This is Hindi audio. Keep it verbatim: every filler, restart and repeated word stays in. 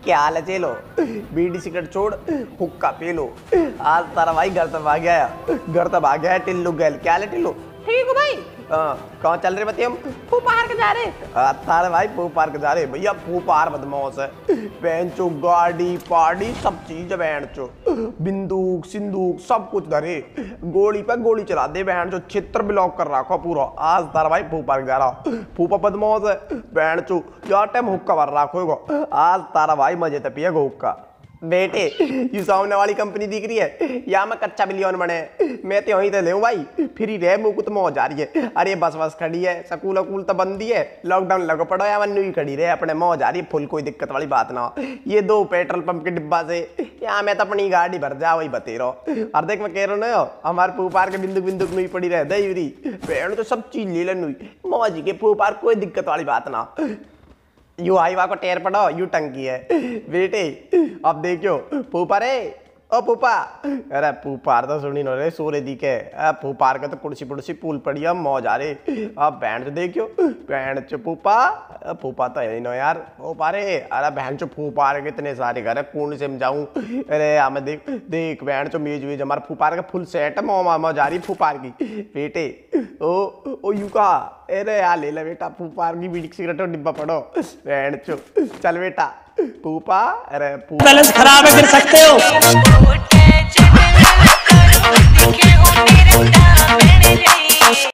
क्या हाल है चेलो? बीड़ी सिगरेट छोड़ हुक्का पी लो। आज तारा भाई घर तक आ गया घर तक आ गया टिल्लू गैल। क्या हाल है टिल्लू? ठीक हो भाई? हाँ, कहाँ चल रहे बतिया हम? फू पार्क जा रहे। तारे भाई फू पार्क जा रहे भैया। फू पार बदमाश है। बेंचो गाड़ी पार्टी सब चीज है। बेंचो बिंदुक सिंदूक सब कुछ धरे। गोली पे गोली चला दे। बेंचो चित्र ब्लॉक कर रखा पूरा। आज तारा भाई फू पार्क जा रहा। फूफा बदमाश है। बेंचो यार टाइम हुक्का भर रखो। आज तारा भाई मजे ते पिएगा हुक्का। बेटे ये सामने वाली कंपनी दिख रही है या मैं कच्चा बिलियन बने। मैं तो यहीं तो ले भाई फ्री रह मुँह तो मौज आ रही है। अरे बस बस खड़ी है स्कूल वकूल तो बंदी है। लॉकडाउन लगो पड़ो या मनु ही खड़ी रहे अपने मौज आ रही है फुल। कोई दिक्कत वाली बात ना हो। ये दो पेट्रोल पंप के डिब्बा से यहाँ मैं तो अपनी गाड़ी भर जा वही बते रहो। और देख मैं कह रहा हूँ ना हमारे फूपार के बिंदु बिंदु में पड़ी रहे दही पेड़ तो सब चीज ले लेनु मौज के फूपार। कोई दिक्कत वाली बात ना। यू हाईवा को टेर पड़ो यू टंकी है बेटे। अब देखियो फूफा रे ओ फूफा। अरे फूफार तो सुनी नो रे सोरे दिखे। फूफार के तो कुर्सी पुर्सी पुल पड़ी है मौज आ रे। अब बहन चो देखियो बहन चो फूफा। फूफा तो है नो यार फूफा रे। अरे बहन चो फूफार के इतने सारे घर है कौन से जाऊं। अरे हमें देख देख बहन चो मेज वेज हमारे फूफार का फुल सेट है। मौमा मौज आ रही फूफार की बेटे। ओ ओ यू का अरे यार ले ले बेटा फूफार की बीड़ी सिगरेट और डिब्बा पड़ो बहन चो। चल बेटा फूफा। अरे बैलेंस खराब है गिर सकते हो।